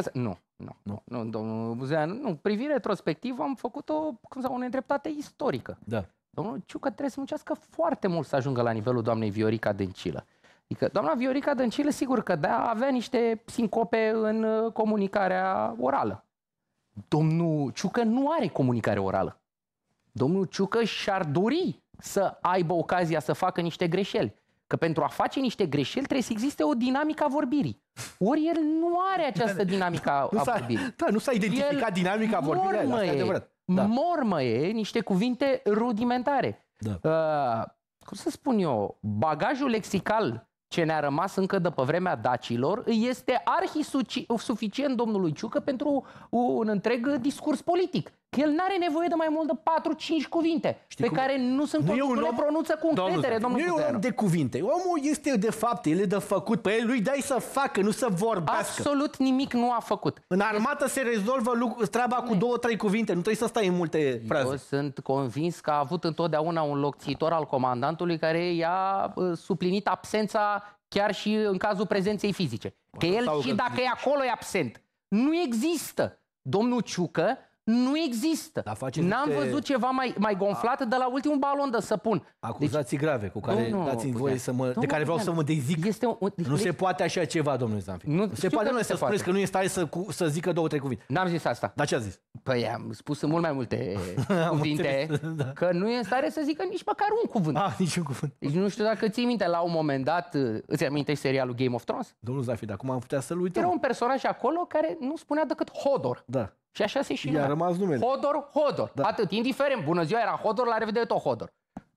nu, domnul Buzean, nu. Privind retrospectiv, am făcut o nedreptate istorică. Da. Domnul Ciucă trebuie să muncească foarte mult să ajungă la nivelul doamnei Viorica Dăncilă. Adică doamna Viorica Dăncilă, sigur că avea niște sincope în comunicarea orală. Domnul Ciucă nu are comunicare orală. Domnul Ciucă și-ar dori să aibă ocazia să facă niște greșeli. Că pentru a face niște greșeli trebuie să existe o dinamică a vorbirii. Ori el nu are această dinamică a vorbirii. Da, nu s-a identificat dinamica vorbirii. Mormăie niște cuvinte rudimentare. Da. Cum să spun eu, bagajul lexical ce ne-a rămas încă de pe vremea dacilor este suficient domnului Ciucă pentru un întreg discurs politic. Că el n-are nevoie de mai mult de 4-5 cuvinte, care nu le pronunță cu încredere, domnul Nu e un om de cuvinte. Omul este de fapte, el e de făcut. Pe el lui dai să facă, nu să vorbească. Absolut nimic nu a făcut. În armată se rezolvă treaba cu 2-3 cuvinte, nu trebuie să stai în multe fraze. Eu sunt convins că a avut întotdeauna un locțitor al comandantului care i-a suplinit absența chiar și în cazul prezenței fizice. Că el și dacă e acolo e absent. Nu există. Domnul Ciucă nu există. N-am văzut ceva mai gonflat de la ultimul balon de săpun. Acuzații grave cu care dați-mi voie de care vreau să mă dezic. Nu se poate așa ceva, domnule Zanfi. Nu se poate să spuneți că nu e stare să zică 2-3 cuvinte. N-am zis asta. Dar ce a zis? Păi am spus în mult mai multe cuvinte că nu e în stare să zică nici măcar un cuvânt. Niciun cuvânt. Deci nu știu dacă ții minte, la un moment dat, îți amintești serialul Game of Thrones? Domnul Zanfi, dar cum am putea să-l uităm? Era un personaj acolo care nu spunea decât Hodor. Da. Și așa se și i-a rămas numele. Hodor. Da. Atât, indiferent. Bună ziua, era Hodor, la revedere tot Hodor.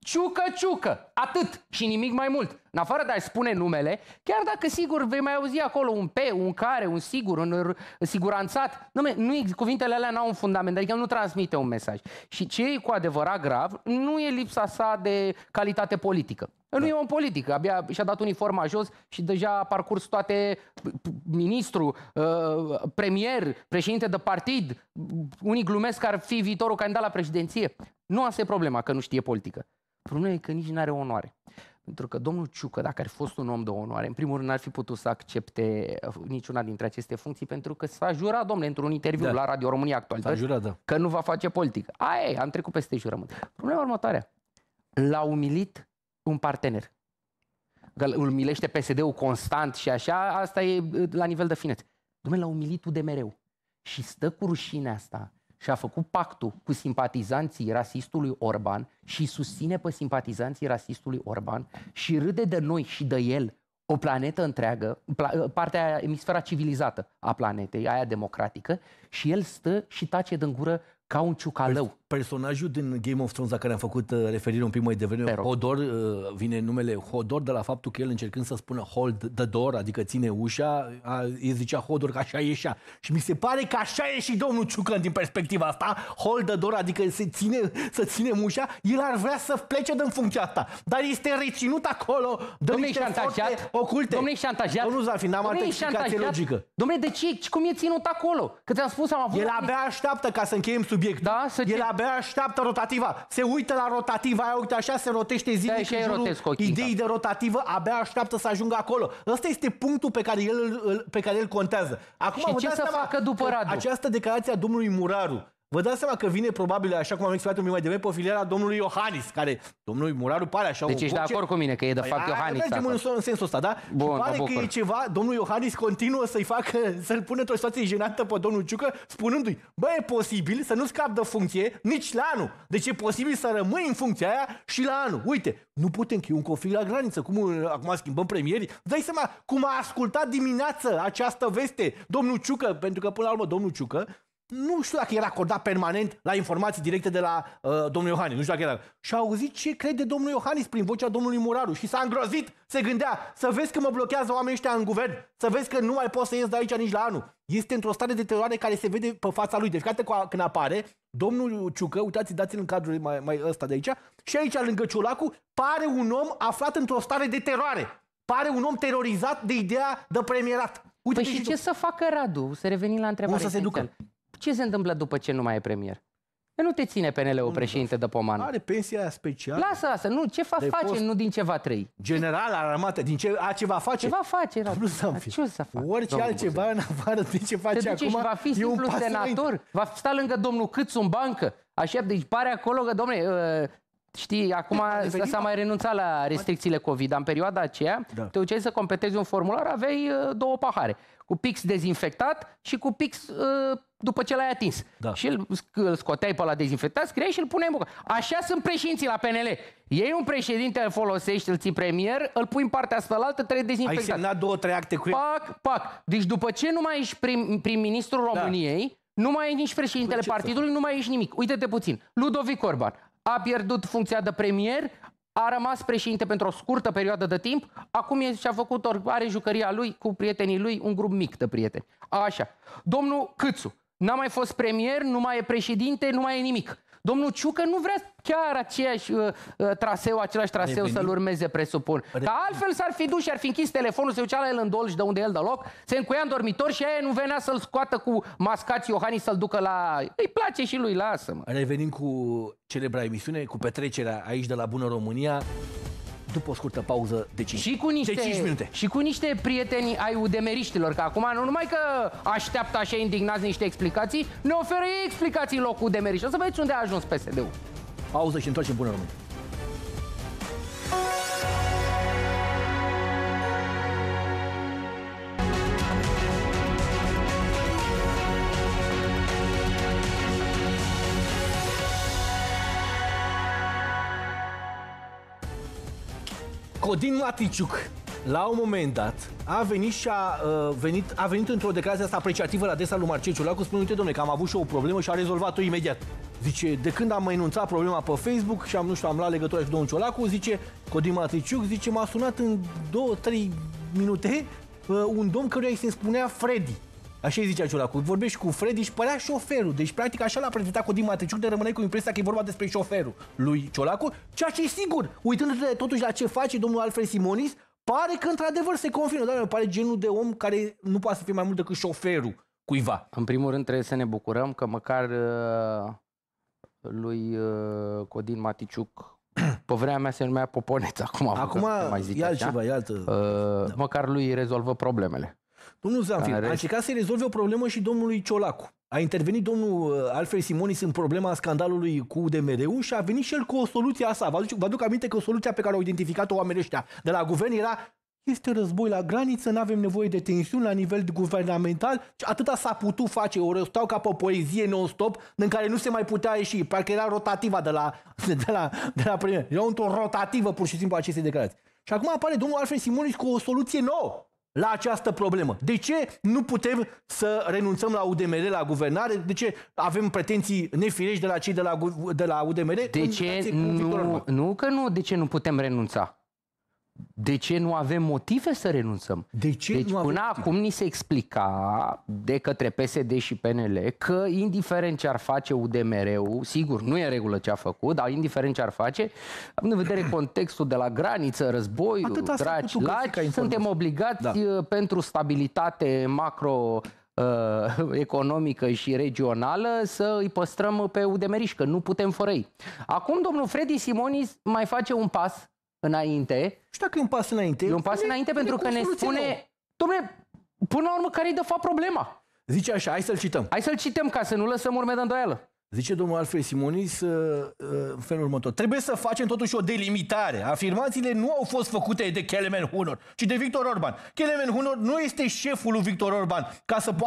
Ciucă. Atât și nimic mai mult. În afară de a-i spune numele, chiar dacă sigur vei mai auzi acolo un pe, un care, un sigur, un siguranțat. Cuvintele alea n-au un fundament, adică nu transmite un mesaj. Și ce e cu adevărat grav, nu e lipsa sa de calitate politică. Nu e om politic, abia și-a dat uniforma jos și deja a parcurs toate ministru, premier, președinte de partid, unii glumesc că ar fi viitorul candidat la președinție. Nu asta e problema, că nu știe politică. Problema e că nici nu are onoare. Pentru că domnul Ciucă, dacă ar fi fost un om de onoare, în primul rând n-ar fi putut să accepte niciuna dintre aceste funcții, pentru că s-a jurat, domnule, într-un interviu la Radio România Actualități, că nu va face politică. Aia, am trecut peste jurământ. Problema următoarea. L-a umilit un partener. Că îl umilește PSD-ul constant și așa, asta e la nivel de finețe. Dom'le, l-a umilit UDMR-ul. Și stă cu rușinea asta și a făcut pactul cu simpatizanții rasistului Orban și susține pe simpatizanții rasistului Orban și râde de noi și de el o planetă întreagă, partea emisfera civilizată a planetei, aia democratică, și el stă și tace din gură ca un ciucalău. Personajul din Game of Thrones la care am făcut referire un pic mai devreme, Hodor, vine numele Hodor de la faptul că el, încercând să spună hold the door, adică ține ușa, îi zicea Hodor că așa ieșea. Și mi se pare că așa e și domnul Ciucă din perspectiva asta, hold the door, adică să ținem ușa, el ar vrea să plece din funcția asta, dar este reținut acolo de niște forțe oculte. Domnule, e șantajat. Domnul Zanfi, n-am altă explicație logică. Domnule, de ce? Cum e ținut acolo? Că ți-am spus, am avut... El abia așteaptă ca să încheiem subiectul. Da, El abia așteaptă rotativa. Se uită la rotativa aia, uite așa, se rotește zilnic în jurul ideii de rotativă, abia așteaptă să ajungă acolo. Ăsta este punctul pe care el contează. Acum, și ce să facă după Radu? Această declarație a domnului Muraru, vă dați seama că vine probabil, așa cum am explicat mai devreme, pe filiera domnului Iohannis, care domnul Muraru pare așa deci ești de acord cu mine că e de fapt Iohannis. Mergem în sensul ăsta, da? Bun, și pare că e ceva, domnul Iohannis continuă să-l pună într-o situație jenantă pe domnul Ciucă, spunându-i, bă, e posibil să nu scapi de funcție nici la anul. Deci e posibil să rămâi în funcția aia și la anul. Uite, nu putem, că e un conflict la graniță. Acum schimbăm premierii? Dai seama cum a ascultat dimineață această veste domnul Ciucă, pentru că până la urmă domnul Ciucă nu știu dacă era acordat permanent la informații directe de la domnul Iohannis. Nu știu dacă era. Și a auzit ce crede domnul Iohannis prin vocea domnului Muraru și s-a îngrozit. Se gândea, să vezi că mă blochează oamenii ăștia în guvern, să vezi că nu mai pot să ies de aici nici la anul. Este într-o stare de teroare care se vede pe fața lui. Deci când apare, domnul Ciucă, uitați, dați-l în cadrul mai ăsta de aici, și aici lângă Ciolacu, pare un om aflat într-o stare de teroare. Pare un om terorizat de ideea de premierat. Uite, păi și ce să facă Radu? Să revenim la întrebare. Să se ducă. Ce se întâmplă după ce nu mai e premier? Că nu te ține PNL-ul președinte de pomană. Are pensia specială. Lasă, nu, ce va face, nu din ce va trăi. General al armatei, din ce va face? Ce va face, Radu? Nu să fi. Ce o să facă? Orice altceva în afară de ce face acum. Și va fi simplu senator, va sta lângă domnul Câțu în bancă. Așa, deci pare acolo că, dom'le, știi, acum s-a mai renunțat la restricțiile COVID. În perioada aceea, te duceai să completezi un formular, aveai 2 pahare. Cu pix dezinfectat și cu pix după ce l-ai atins. Da. Și îl scoteai pe la dezinfectat, scriai și îl puneai în bucă. Așa sunt președinții la PNL. Iei un președinte, îl folosești, îl ții premier, îl pui în partea asta la altă, trebuie dezinfectat. Ai semnat 2-3 acte cu el. Pac. Deci după ce nu mai ești prim-ministrul României, nu mai ești nici președintele partidului, nu mai ești nimic. Uite-te puțin. Ludovic Orban a pierdut funcția de premier, a rămas președinte pentru o scurtă perioadă de timp, acum și-a făcut, are jucăria lui cu prietenii lui, un grup mic de prieteni. Așa. Domnul Câțu n-a mai fost premier, nu mai e președinte, nu mai e nimic. Domnul Ciucă nu vrea chiar același traseu să-l urmeze, presupun. Că altfel s-ar fi dus și ar fi închis telefonul, se ducea la el în dol și de unde el deloc, se încuia în dormitor și aia nu venea să-l scoată cu mascați Iohannis să-l ducă la... Îi place și lui, lasă-mă. Revenim cu celebra emisiune, cu petrecerea aici de la Bună România, după o scurtă pauză de 5 minute. Și cu niște prieteni ai udemeriștilor, că acum nu numai că așteaptă așa indignați niște explicații, ne oferă ei explicații în locul udemeriștilor. Să vedeți unde a ajuns PSD-ul. Pauză și întoarcem Bună România. Codin Maticiuc, la un moment dat, a venit într-o declarație asta apreciativă la adresa lui Marcel Ciolacu, spunând, uite, dom'le, că am avut și o problemă și a rezolvat-o imediat. Zice, de când am enunțat problema pe Facebook și am luat legătura cu domnul Ciolacu, zice, Codin Maticiuc, zice, m-a sunat în 2-3 minute un domn căruia îi se spunea Freddy. Așa îi zicea Ciolacu, vorbești cu Freddy și părea șoferul. Deci, practic, așa l-a prezentat Codin Maticiuc, de rămâneai cu impresia că e vorba despre șoferul lui Ciolacu, ceea ce e sigur, uitându-te totuși la ce face domnul Alfred Simonis, pare că într-adevăr se confirmă, dar mi pare genul de om care nu poate să fie mai mult decât șoferul cuiva. În primul rând trebuie să ne bucurăm că măcar lui Codin Maticiuc, pe vremea mea se numea Poponeț, acum mai zice, e altceva, e altă... măcar lui rezolvă problemele. Domnul Zanfir, a încercat să rezolve o problemă și domnului Ciolacu. A intervenit domnul Alfred Simonis în problema scandalului cu UDMR-ul și a venit și el cu o soluție a sa. Vă aduc aminte că soluția pe care au identificat-o oamenii ăștia de la guvern era: este război la graniță, nu avem nevoie de tensiuni la nivel guvernamental. Atâta s-a putut face, o răstau ca pe poezie non-stop, în care nu se mai putea ieși. Parcă era rotativa de la premier. Era într-o rotativă pur și simplu acestei declarații. Și acum apare domnul Alfred Simonis cu o soluție nouă la această problemă. De ce nu putem să renunțăm la UDMR, la guvernare? De ce avem pretenții nefirești de la cei de la UDMR? De ce de ce nu putem renunța? De ce nu avem motive să renunțăm? Deci până acum ni se explica de către PSD și PNL că indiferent ce ar face UDMR-ul, sigur, nu e în regulă ce a făcut, dar indiferent ce ar face, având în vedere contextul de la graniță, războiul, dragi, suntem obligați pentru stabilitate macro economică și regională să îi păstrăm pe udemeriș, că nu putem fără ei. Acum domnul Fredi Simonis mai face un pas înainte. Și dacă e un pas înainte? E un pas înainte pentru că ne spune, dom'le, până la urmă care-i de fapt problema? Zice așa, hai să-l cităm. Hai să-l cităm ca să nu lăsăm urme de îndoială. Zice domnul Alfred Simonis în felul următor. Trebuie să facem totuși o delimitare. Afirmațiile nu au fost făcute de Kelemen Hunor, ci de Victor Orban. Kelemen Hunor nu este șeful lui Victor Orban ca să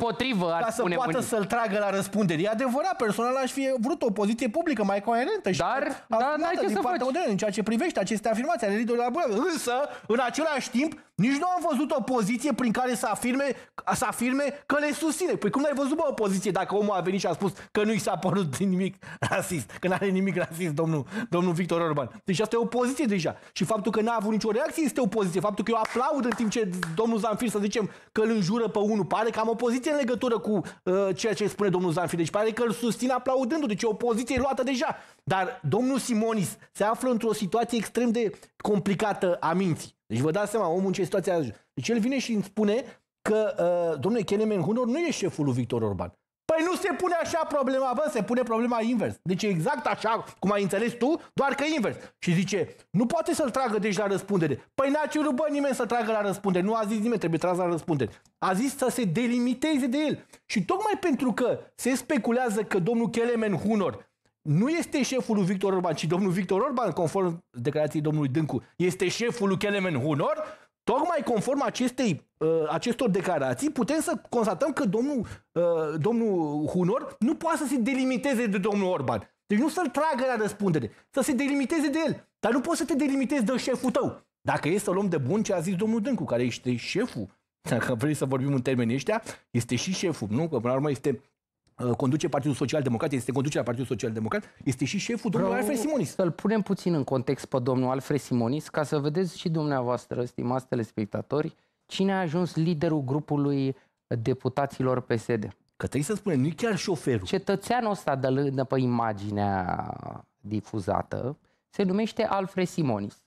poată să-l tragă la răspundere. E adevărat, personal aș fi vrut o poziție publică mai coerentă și din partea unei în ceea ce privește aceste afirmații ale liderului la București. Însă, în același timp, nici nu am văzut o poziție prin care să afirme că le susține. Păi cum n-ai văzut, bă, o poziție dacă omul a venit și a spus că nu i s-a părut nimic rasist, că n-are nimic rasist domnul Victor Orban. Deci asta e o poziție deja. Și faptul că n-a avut nicio reacție este o poziție. Faptul că eu aplaud în timp ce domnul Zamfir, să zicem, că îl înjură pe unul, pare că am o poziție în legătură cu ceea ce spune domnul Zamfir. Deci pare că îl susțin aplaudându-l. Deci e o poziție luată deja. Dar domnul Simonis se află într-o situație extrem de complicată a minții. Deci vă dați seama, omul în ce situație ajunge. Deci el vine și îmi spune că domnule Kelemen Hunor nu e șeful lui Victor Orban. Păi nu se pune așa problema, bă, se pune problema invers. Deci exact așa cum ai înțeles tu, doar că invers. Și zice, nu poate să-l tragă deci la răspundere. Păi n-a cerut, bă, nimeni să tragă la răspundere. Nu a zis nimeni, trebuie tras la răspundere. A zis să se delimiteze de el. Și tocmai pentru că se speculează că domnul Kelemen Hunor nu este șeful lui Victor Orban, ci domnul Victor Orban, conform declarației domnului Dâncu, este șeful lui Kelemen Hunor, tocmai conform acestor declarații, putem să constatăm că domnul Hunor nu poate să se delimiteze de domnul Orban. Deci nu să-l tragă la răspundere, să se delimiteze de el. Dar nu poți să te delimitezi de șeful tău. Dacă e să luăm de bun ce a zis domnul Dâncu, care este șeful, dacă vrei să vorbim în termenii ăștia, este și șeful, nu? Că până la urmă conduce Partidul Social Democrat, este conducerea Partidului Social Democrat, este și șeful domnului Alfred Simonis. Să-l punem puțin în context pe domnul Alfred Simonis, ca să vedeți și dumneavoastră, stimați telespectatori, cine a ajuns liderul grupului deputaților PSD. Că trebuie să spunem, nu e chiar șoferul. Cetățeanul ăsta de pe imaginea difuzată se numește Alfred Simonis.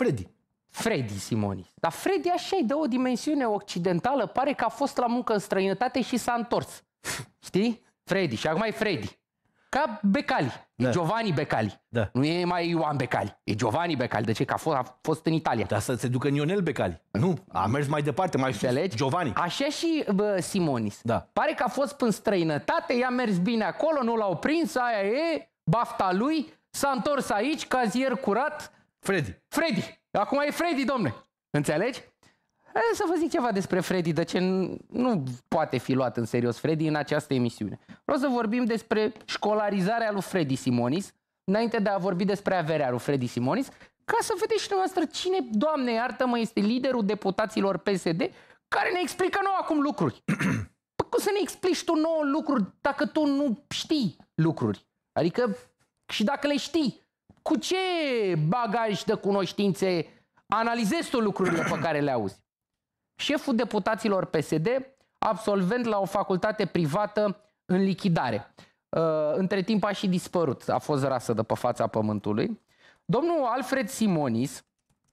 Fredi Simonis. Dar Fredi așa e de o dimensiune occidentală, pare că a fost la muncă în străinătate și s-a întors. Știi? Fredi. Și acum e Fredi. Ca Becali. E Giovanni Becali. Da. Nu e mai Ioan Becali. E Giovanni Becali. De ce? Că a fost în Italia. Dar să se ducă în Ionel Becali. Nu. A mers mai departe, mai sus. Giovanni. Așa și Simonis. Da. Pare că a fost în străinătate, i-a mers bine acolo, nu l-au prins, aia e, bafta lui, s-a întors aici, cazier curat. Fredi. Acum e Fredi, domne. Înțelegi? Să vă zic ceva despre Fredi, de ce nu poate fi luat în serios Fredi în această emisiune. Vreau să vorbim despre școlarizarea lui Fredi Simonis, înainte de a vorbi despre averea lui Fredi Simonis, ca să vedeți și dumneavoastră cine, Doamne iartă-mă, este liderul deputaților PSD, care ne explică nouă acum lucruri. Păi cum să ne explici tu nouă lucruri dacă tu nu știi lucruri? Adică, și dacă le știi, cu ce bagaj de cunoștințe analizezi tu lucrurile pe care le auzi? Șeful deputaților PSD, absolvent la o facultate privată în lichidare. Între timp a și dispărut, a fost rasă de pe fața pământului. Domnul Alfred Simonis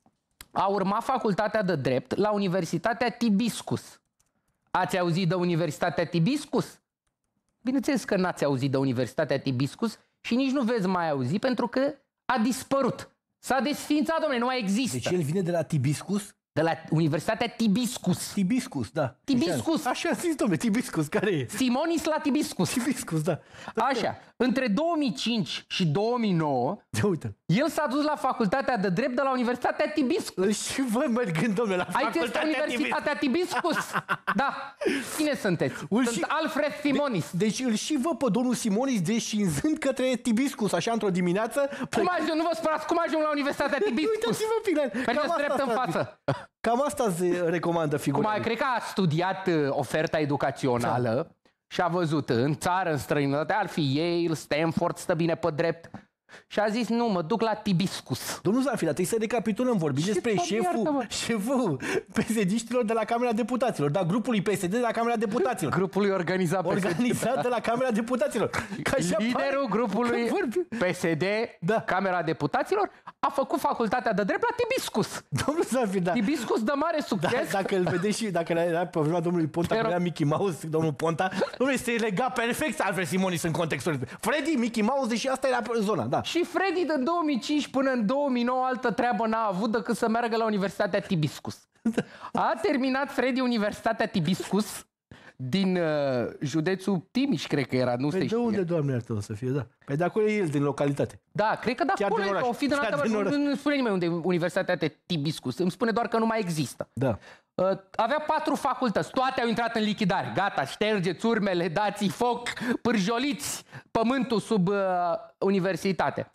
a urmat facultatea de drept la Universitatea Tibiscus. Ați auzit de Universitatea Tibiscus? Bineînțeles că n-ați auzit de Universitatea Tibiscus și nici nu veți mai auzi pentru că a dispărut. S-a desființat, domnule, nu mai există. Deci el vine de la Tibiscus? De la Universitatea Tibiscus. Tibiscus, da. Tibiscus. Așa zis, domnule, Tibiscus, care e? Simonis la Tibiscus. Tibiscus, da. Așa, între 2005 și 2009, el s-a dus la facultatea de drept de la Universitatea Tibiscus. Și voi mergând, domnule, la facultatea Universitatea Tibiscus. Da. Cine sunteți? Sunt Alfred Simonis. Deci îl și văd pe domnul Simonis descinzând către Tibiscus, așa, într-o dimineață. Cum ajung? Nu vă sperați, cum ajung la Universitatea Tibiscus? Uitați-vă, bine. Mergeți drept în față. Cam asta se recomandă figura. Cred că a studiat oferta educațională și a văzut în țară, în străinătate, ar fi Yale, Stanford, stă bine pe drept. Și a zis, nu, mă duc la Tibiscus. Domnul Zanfir, trebuie să recapitulăm, vorbim despre șeful PSD-știlor de la Camera Deputaților, da, grupului PSD de la Camera Deputaților. Grupului organizat de la Camera Deputaților. Liderul grupului PSD, Camera Deputaților, a făcut facultatea de drept la Tibiscus. Domnul Zafi, da. Tibiscus de mare succes. Dacă îl vedeți și dacă era pe vremea domnului Ponta, că era Mickey Mouse, domnul Ponta, domnul este legat perfect Alfred Simonis în contextul. Freddy, Mickey Mouse, deși asta era zona, da. Și Freddy din 2005 până în 2009 altă treabă n-a avut decât să meargă la Universitatea Tibiscus. A terminat Freddy Universitatea Tibiscus din județul Timiș, cred că era, nu se știe. De unde, Doamne iartă, să fie, da? Păi de acolo e el, din localitate. Da, cred că de acolo, o fi din altă, nu spune nimeni unde e Universitatea Tibiscus, îmi spune doar că nu mai există. Da. Avea 4 facultăți, toate au intrat în lichidare. Gata, ștergeți urmele, dați foc, pârjoliți pământul sub universitate.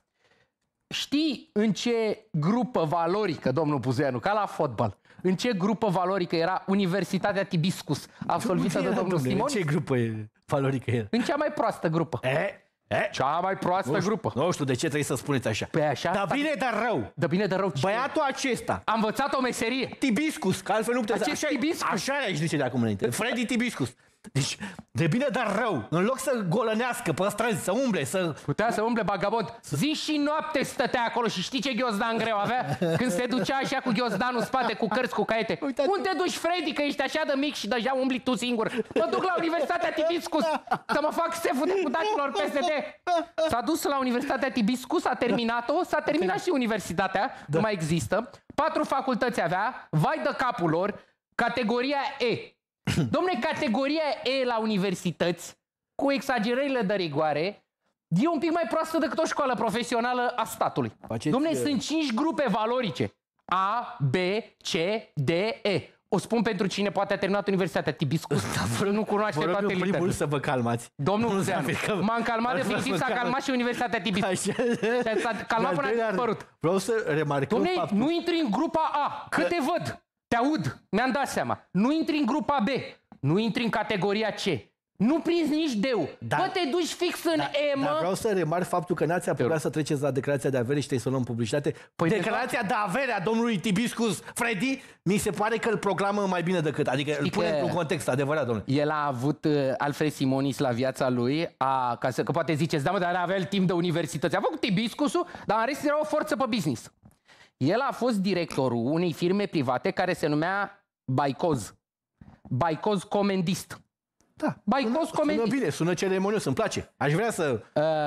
Știi în ce grupă valorică, domnul Buzeanu, ca la fotbal, în ce grupă valorică era Universitatea Tibiscus, absolvită de domnul Simon? În ce grupă valorică era? În cea mai proastă grupă. Cea mai proastă grupă. Nu știu de ce trebuie să spuneți așa. Pe așa? Dar bine, dar rău. De bine, de rău. Băiatul acesta a învățat o meserie. Tibiscus, că altfel nu puteți. Acest Tibiscus. Așa aș zice de acum înainte. Freddy Tibiscus. Deci, de bine, dar rău. În loc să golănească pe străzi, să umble, să... Putea să umble bagabond. Zi și noapte stătea acolo și știi ce ghiozdan greu avea? Când se ducea așa cu ghiozdanul în spate, cu cărți, cu caiete. Uitați. Unde duci, Freddy, că ești așa de mic și deja umbli tu singur? Mă duc la Universitatea Tibiscus să mă fac șeful deputaților PSD. S-a dus la Universitatea Tibiscus, a terminat-o, s-a terminat și universitatea, nu mai există. 4 facultăți avea, vai de capul lor, categoria E. Dom'le, categoria E la universități, cu exagerările de rigoare, e un pic mai proastă decât o școală profesională a statului. Dom'le, sunt 5 grupe valorice. A, B, C, D, E. O spun pentru cine poate a terminat Universitatea Tibiscus. Nu cunoaște toate literele. Vă rog primul să vă calmați. Domnul Buzeanu, m-am calmat de fericit, s-a calmat și Universitatea Tibiscus. S-a calmat până a dispărut. Vreau să remarcăm faptul. Nu intri în grupa A, că te văd. Te aud, mi-am dat seama. Nu intri în grupa B, nu intri în categoria C. Nu prinzi nici D-ul. Bă, te duci fix în E, mă. Dar vreau să remarc faptul că n-ați apucat să treceți la declarația de avere și trebuie să o luăm publicitate. Păi declarația de avere a domnului Tibiscus Freddy, mi se pare că îl proclamă mai bine decât. Adică îl pune într-un context adevărat, domnule. El a avut Alfred Simonis la viața lui, că poate ziceți, da, mă, dar avea el timp de universități. A făcut Tibiscusul, dar în rest era o forță pe business. El a fost directorul unei firme private care se numea Baicoz. Baicoz Comendist. Da, Baicoz Comendist. Sună bine, sună ceremonios, îmi place. Aș vrea să...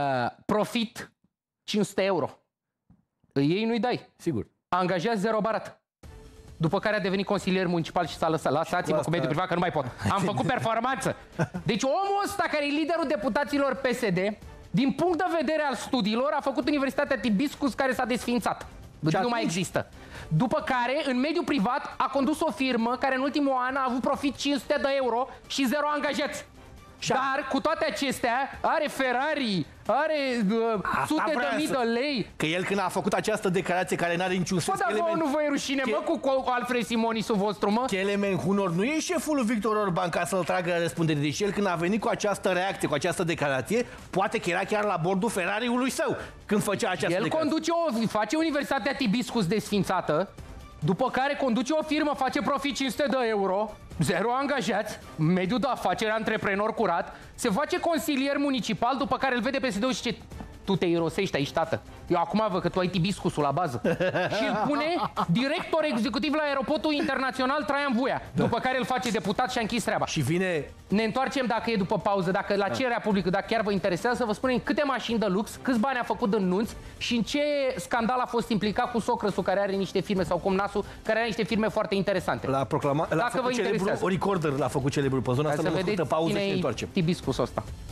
Profit 500 euro. Ei nu-i dai. Sigur. A angajat 0 barat. După care a devenit consilier municipal și s-a lăsat. Lăsați-mă cu mediul privat că nu mai pot. Am făcut performanță. Deci omul ăsta care e liderul deputaților PSD, din punct de vedere al studiilor, a făcut Universitatea Tibiscus care s-a desființat. Nu mai există. După care, în mediul privat, a condus o firmă care în ultimul an a avut profit 500 de euro și 0 angajați. Dar, cu toate acestea, are Ferrari, are sute de mii de lei. Că el când a făcut această declarație care n-are niciun sens... Bă, dar nu vă e rușine, mă, cu Alfred Simonisul vostru, mă? Kelemen Hunor nu e șeful lui Victor Orban ca să-l tragă la răspundere. Deci el când a venit cu această reacție, cu această declarație, poate că era chiar la bordul Ferrari-ului său când făcea această declarație. Face Universitatea Tibiscus desfințată, după care conduce o firmă, face profit 500 de euro, 0 angajați, mediul de afaceri, antreprenor curat, se face consilier municipal, după care îl vede PSD-ul și zice: tu te irosești aici, tată. Eu acum văd că tu ai Tibiscusul la bază. Și îl pune director executiv la aeroportul internațional Traian Vuia. După care îl face deputat și a închis treaba. Și vine... Ne întoarcem dacă e după pauză, dacă la cererea publică, dacă chiar vă interesează, să vă spunem câte mașini de lux, câți bani a făcut în nunți și în ce scandal a fost implicat cu socrăsul care are niște firme sau Comnasul care are niște firme foarte interesante. L-a proclamat, l-a făcut celebru, Recorder l-a făcut celebru pe zona asta, ne scurtă pauză și ne întoarcem. Tibiscusul ăsta.